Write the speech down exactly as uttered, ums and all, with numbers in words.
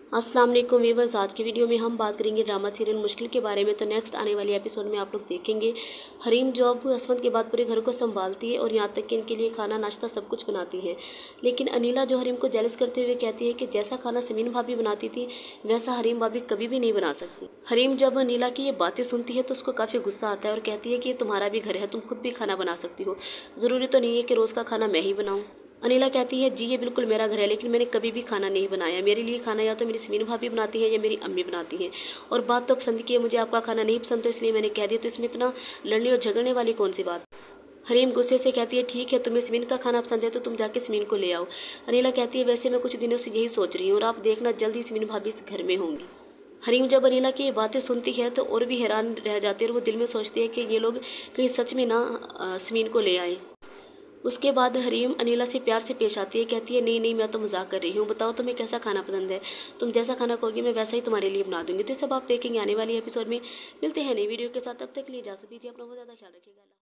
अस्सलाम वालेकुम व्यूअर्स, आज की वीडियो में हम बात करेंगे ड्रामा सीरियल मुश्किल के बारे में। तो नेक्स्ट आने वाले एपिसोड में आप लोग देखेंगे हरीम जो अब असमत के बाद पूरे घर को संभालती है और यहाँ तक कि इनके लिए खाना नाश्ता सब कुछ बनाती है। लेकिन अनिला जो हरीम को जेलस करते हुए कहती है कि जैसा खाना समीन भाभी बनाती थी वैसा हरीम भाभी कभी भी नहीं बना सकती। हरीम जब अनिला की ये बातें सुनती है तो उसको काफ़ी गुस्सा आता है और कहती है कि तुम्हारा भी घर है, तुम खुद भी खाना बना सकती हो, ज़रूरी तो नहीं है कि रोज़ का खाना मैं ही बनाऊँ। अनिला कहती है जी ये बिल्कुल मेरा घर है, लेकिन मैंने कभी भी खाना नहीं बनाया। मेरे लिए खाना या तो मेरी समीन भाभी बनाती है या मेरी अम्मी बनाती हैं। और बात तो पसंद की है, मुझे आपका खाना नहीं पसंद तो इसलिए मैंने कह दिया, तो इसमें इतना लड़ने और झगड़ने वाली कौन सी बात। हरीम गुस्से से कहती है ठीक है, तुम्हें समीन का खाना पसंद है तो तुम जाके समीन को ले आओ। अनिला कहती है वैसे मैं कुछ दिनों से यही सोच रही हूँ और आप देखना जल्द ही समीन भाभी इस घर में होंगी। हरीम जब अनिला की ये बातें सुनती है तो और भी हैरान रह जाती है और वो दिल में सोचती है कि ये लोग कहीं सच में ना अ, समीन को ले आए। उसके बाद हरीम अनिला से प्यार से पेश आती है, कहती है नहीं नहीं मैं तो मजाक कर रही हूँ, बताओ तुम्हें कैसा खाना पसंद है, तुम जैसा खाना कहोगी मैं वैसा ही तुम्हारे लिए बना दूंगी। तो सब आप देखेंगे आने वाली एपिसोड में। मिलते हैं नई वीडियो के साथ, तब तक के लिए इजाजत दीजिए, अपना बहुत ज़्यादा ख्याल रखिएगा।